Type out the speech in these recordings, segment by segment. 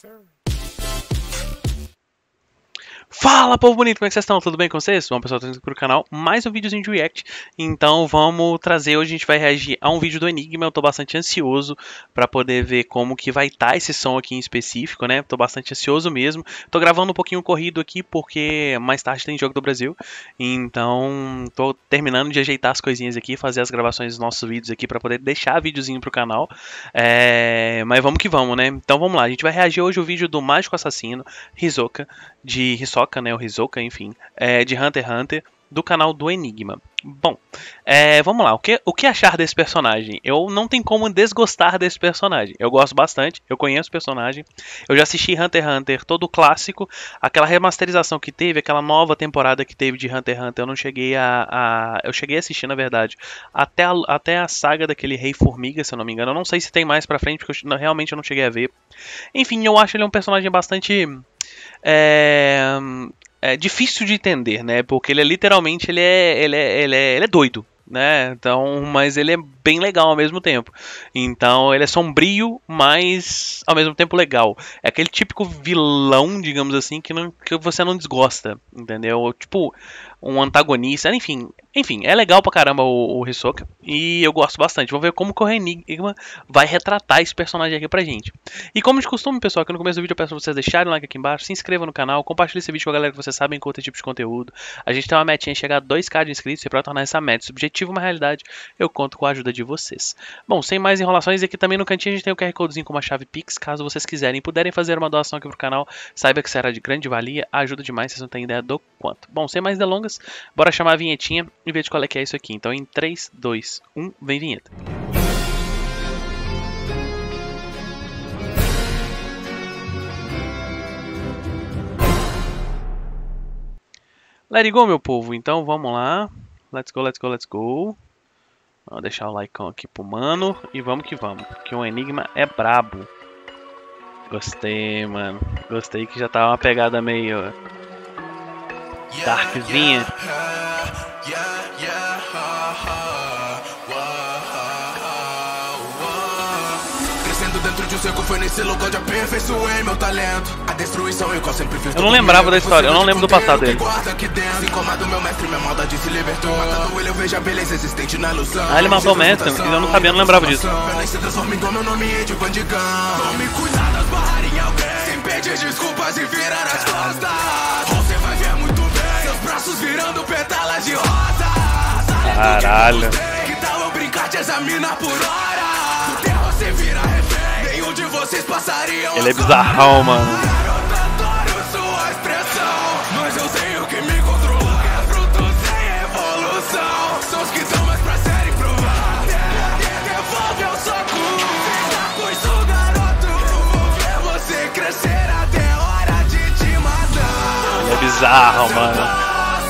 Fala, povo bonito, como é que vocês estão? Tudo bem com vocês? Bom, pessoal, tô indo pro canal, mais um videozinho de react. Então vamos trazer, hoje a gente vai reagir a um vídeo do Enigma. Eu tô bastante ansioso pra poder ver como que vai estar esse som aqui em específico, né? Tô bastante ansioso mesmo. Tô gravando um pouquinho corrido aqui porque mais tarde tem Jogo do Brasil. Então tô terminando de ajeitar as coisinhas aqui, fazer as gravações dos nossos vídeos aqui pra poder deixar videozinho pro canal. Mas vamos que vamos, né? Então vamos lá, a gente vai reagir hoje ao vídeo do Mágico Assassino, Hisoka, né, o Hisoka, enfim, de Hunter x Hunter, do canal do Enigma. Bom, vamos lá, o que achar desse personagem? Eu não tenho como desgostar desse personagem, eu gosto bastante, eu conheço o personagem, eu já assisti Hunter x Hunter todo o clássico, aquela remasterização que teve, aquela nova temporada que teve de Hunter x Hunter, eu não cheguei eu cheguei a assistir, na verdade, até a saga daquele Rei Formiga, se eu não me engano, eu não sei se tem mais pra frente, porque realmente eu não cheguei a ver. Enfim, eu acho ele um personagem bastante... É difícil de entender, né? Porque ele é literalmente ele é doido, né? Então, mas ele é bem legal ao mesmo tempo. Então, ele é sombrio, mas ao mesmo tempo legal. É aquele típico vilão, digamos assim, que você não desgosta, entendeu? Tipo um antagonista, enfim, é legal pra caramba o Hisoka e eu gosto bastante. Vamos ver como que o Enigma vai retratar esse personagem aqui pra gente. E como de costume, pessoal, aqui no começo do vídeo eu peço pra vocês deixarem um like aqui embaixo, se inscrevam no canal, compartilhem esse vídeo com a galera que vocês sabem que outro tipo de conteúdo. A gente tem uma metinha chegar a 2k de inscritos e pra tornar essa meta subjetiva uma realidade, eu conto com a ajuda de vocês. Bom, sem mais enrolações, aqui também no cantinho a gente tem o QR Codezinho com uma chave Pix, caso vocês quiserem e puderem fazer uma doação aqui pro canal, saiba que será de grande valia, ajuda demais, vocês não têm ideia do quanto. Bom, sem mais delongas, bora chamar a vinhetinha e ver de qual é que é isso aqui. Então em 3, 2, 1, vem vinheta. Let it go, meu povo. Então vamos lá. Let's go, let's go, let's go. Vou deixar o like aqui pro mano e vamos que vamos, porque o Enigma é brabo. Gostei, mano. Gostei que já tá uma pegada meio darkzinha. Dentro de um cerco foi nesse lugar onde aperfeiçoei meu talento. A destruição eu sempre fiz. Eu não lembrava da história, eu não lembro do passado dele. Ah, ele matou o mestre, eu não sabia, não lembrava disso. Sem pedir desculpas e virar as costas. Você vai ver muito bem seus braços virando pétalas de rosa. Caralho. Que tal eu brincar de examinar por hora? No terror você vira refém. Nenhum de vocês passariam. Ele é bizarrão, mano. Sua expressão, mas eu tenho que me controlar. É fruto sem evolução. São os que dão mais prazer em provar. Devolve ao soco. Pois o garoto, eu vou ver você crescer até a hora de te matar. Ele é bizarro, mano.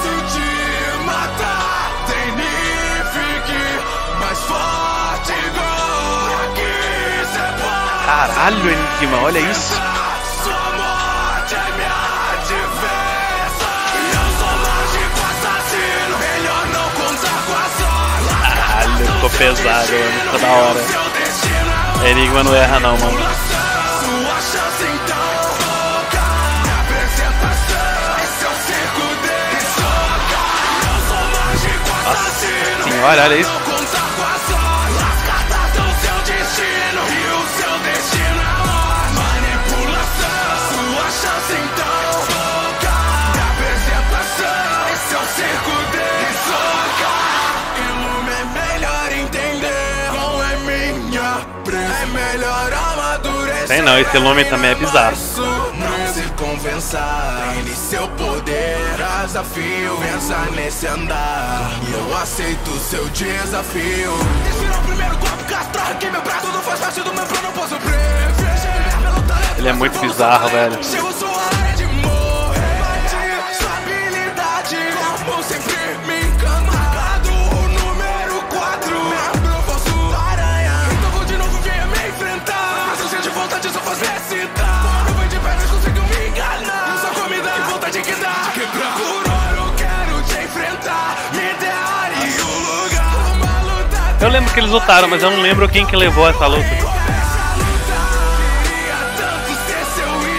Caralho, Enigma, olha isso. Sua morte é minha adversa. Eu sou mágico assassino. Melhor não contar com a sorte. Caralho, ficou pesado, mano. Ficou da hora. Enigma não erra não, mano. Sua chance então. Minha apresentação. Esse é o circo dele. Eu sou mágico assassino. Sim, olha isso. Não contar com a sorte. As cartas são seu destino. E o seu destino é morte. Manipulação. Sua chance então. Minha apresentação. Esse é o circo dele. Ilume é melhor entender. Qual é minha presa. É melhor amadurecer. Tem não, esse nome também é bizarro. Não se convença, treine seu poder. Desafio, pensa nesse andar. E eu aceito seu desafio. Inspira o primeiro golpe, castrar. Arranquei meu braço, não faz parte do meu plano, não posso prever. Ele é muito bizarro, velho. Chego sua área de morrer. Sua habilidade, como sempre me encanta. Marcado o número 4. Eu posso aranha. Então vou de novo, venha me enfrentar. Mas eu sinto vontade, só faz me excitar. Quando vem de pernas, conseguiu me enganar. Só comida e vontade que dá de quebrar. Por hora eu quero te enfrentar. Me daria um lugar. Uma luta. Eu lembro que eles lutaram, mas eu não lembro quem que levou essa luta. Queria tanto ser seu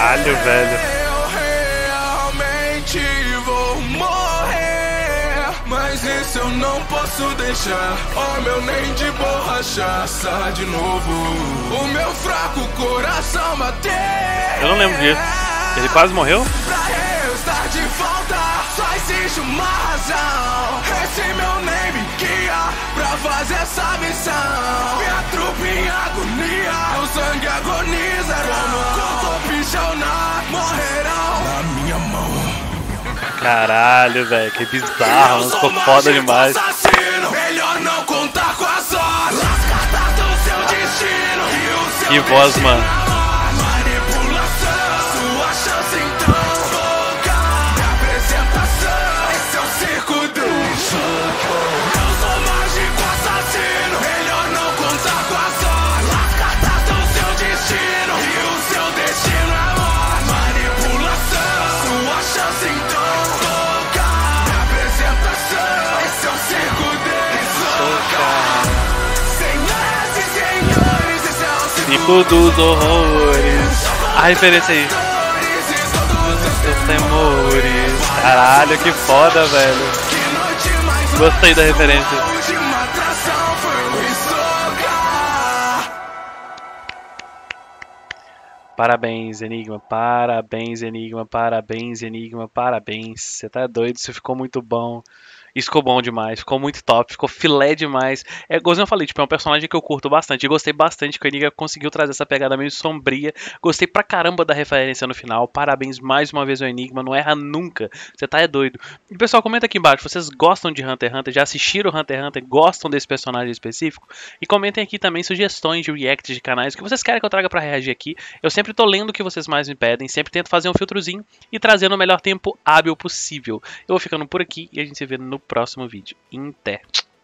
Caralho, velho. Eu realmente vou morrer, mas isso eu não posso deixar. Oh, meu nem de borrachaça de novo. O meu fraco coração bater. Eu não lembro disso. Ele quase morreu? Pra eu estar de volta, só existe uma razão. Esse meu name guia pra fazer essa missão. Minha trupe em agonia, o sangue agoniza. Como corpo pichonar, morrerão na minha mão. Caralho, velho, que bizarro, mano. Ficou foda demais. Assassino, melhor não contar com a sorte. As cartas do seu destino e o seu Que voz, mano. Manipulação, sua chance então. Focar na apresentação. Esse é o circo do choque. Eu sou mágico assassino, melhor não contar com a sorte. As cartas do seu destino e o seu destino é morte. Manipulação, sua chance então. Circo dos horrores. A referência aí. Seus temores. Caralho, que foda, velho. Gostei da referência. Parabéns, Enigma. Parabéns, Enigma. Parabéns, Enigma. Parabéns. Você tá doido, isso ficou muito bom. Isso ficou bom demais, ficou muito top, ficou filé demais. É, igual eu falei, tipo, é um personagem que eu curto bastante. E gostei bastante que o Enigma conseguiu trazer essa pegada meio sombria. Gostei pra caramba da referência no final. Parabéns mais uma vez ao Enigma, não erra nunca. Você tá doido. E pessoal, comenta aqui embaixo, vocês gostam de Hunter x Hunter? Já assistiram Hunter x Hunter? Gostam desse personagem específico? E comentem aqui também sugestões de react de canais, o que vocês querem que eu traga pra reagir aqui. Eu sempre tô lendo o que vocês mais me pedem, sempre tento fazer um filtrozinho e trazer no melhor tempo hábil possível. Eu vou ficando por aqui e a gente se vê no próximo vídeo. Até!